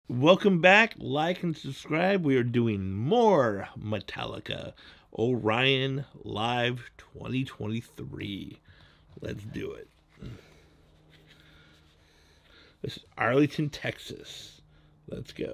Welcome back. Like and subscribe. We are doing more Metallica Orion Live 2023. Let's do it. This is Arlington, Texas. Let's go.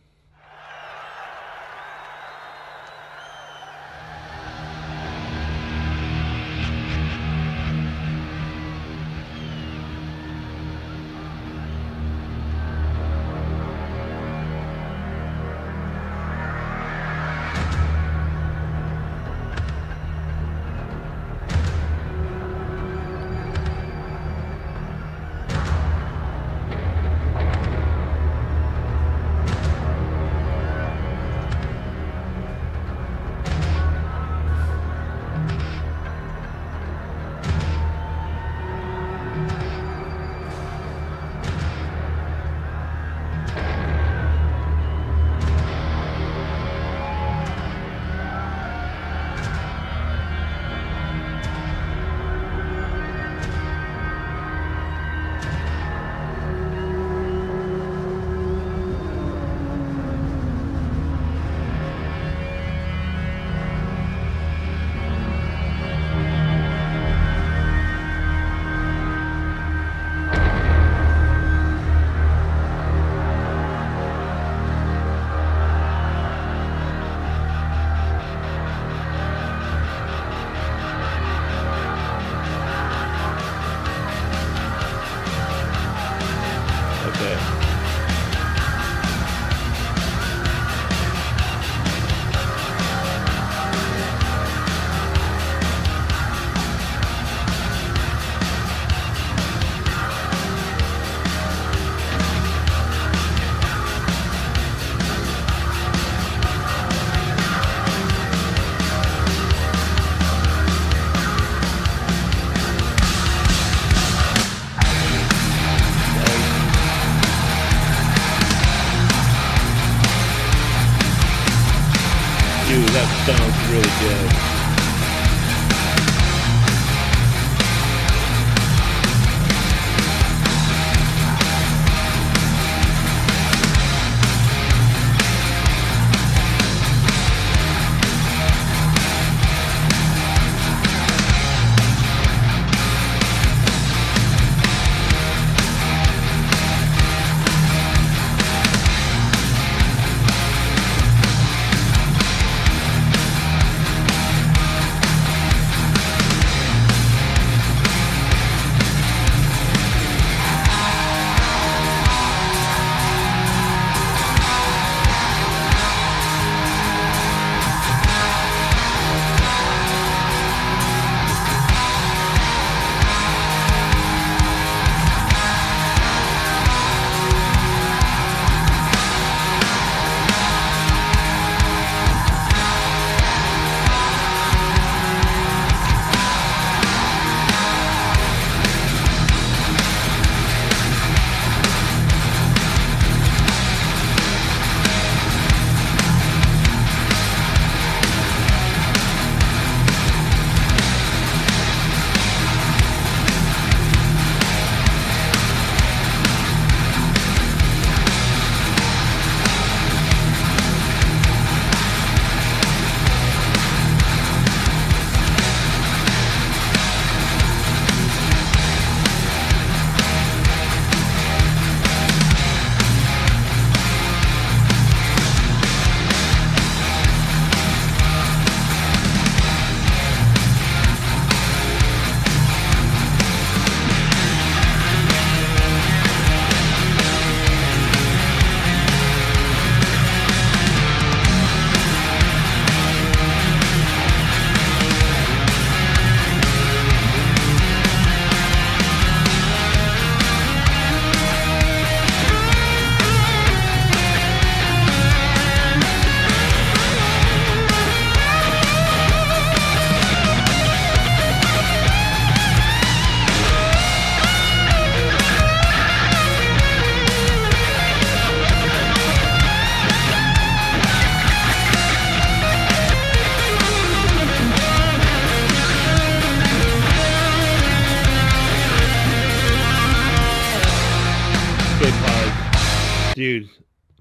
Okay. Dude, that sounds really good.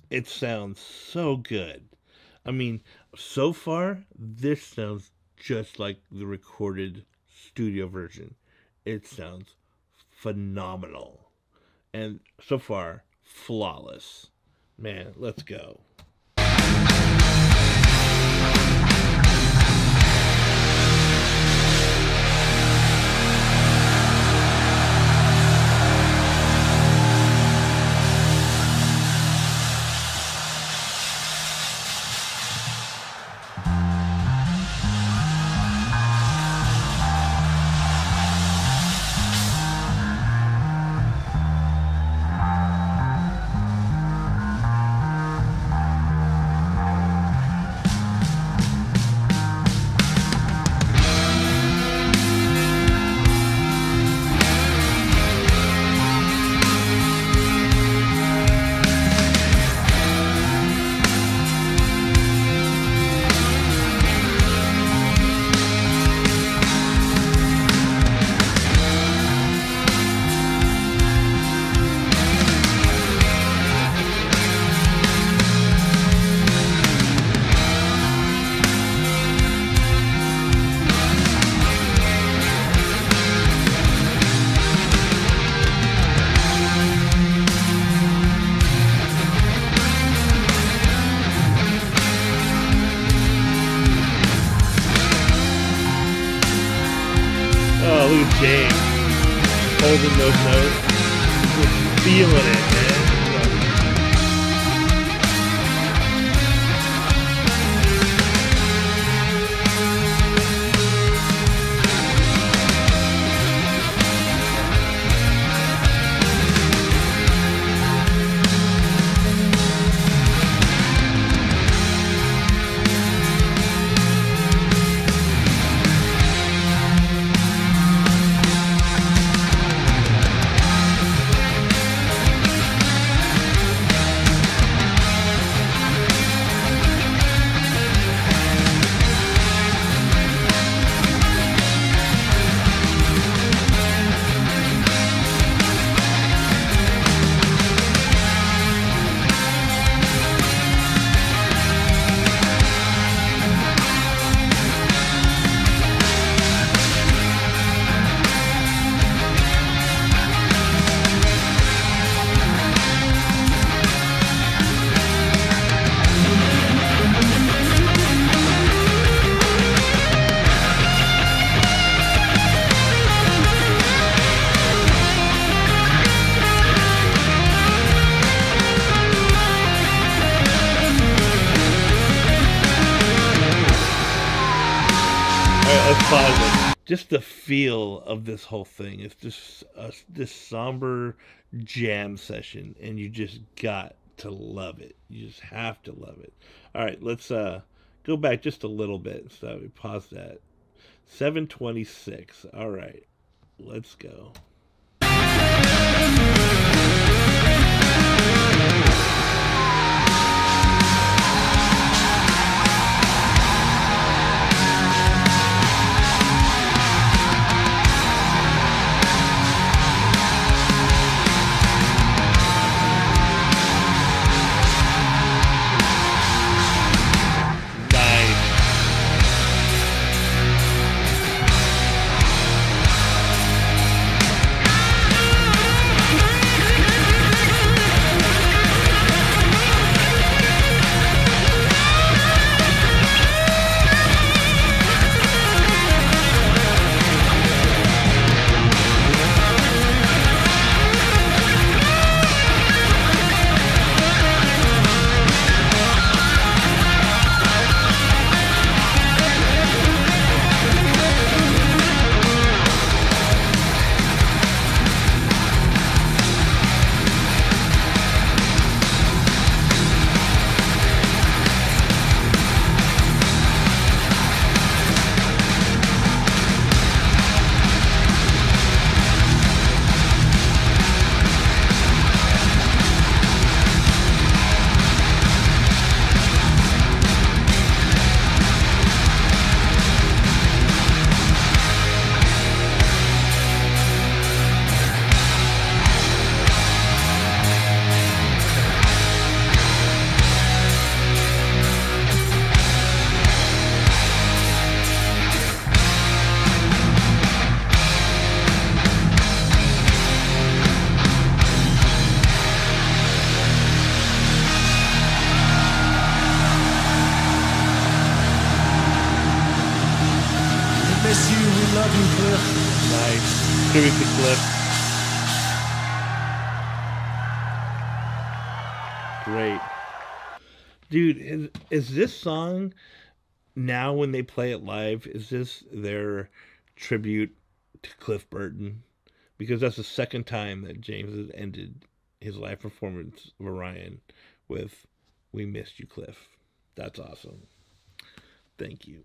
It sounds so good. I mean, so far, this sounds just like the recorded studio version. It sounds phenomenal. And so far, flawless. Man, let's go. Oh, look at James holding those notes, just feeling it, man. Let's pause it. Just the feel of this whole thing. It's just this somber jam session, and you just got to love it. You just have to love it. All right, let's go back just a little bit. So we pause that. 726. All right, let's go. tribute to Cliff. Great. Dude, is this song now when they play it live, is this their tribute to Cliff Burton? Because that's the second time that James has ended his live performance of Orion with "We missed you, Cliff." That's awesome. Thank you.